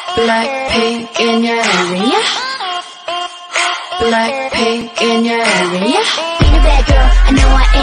Blackpink in your area. Blackpink in your area. Being a bad girl, I know I am.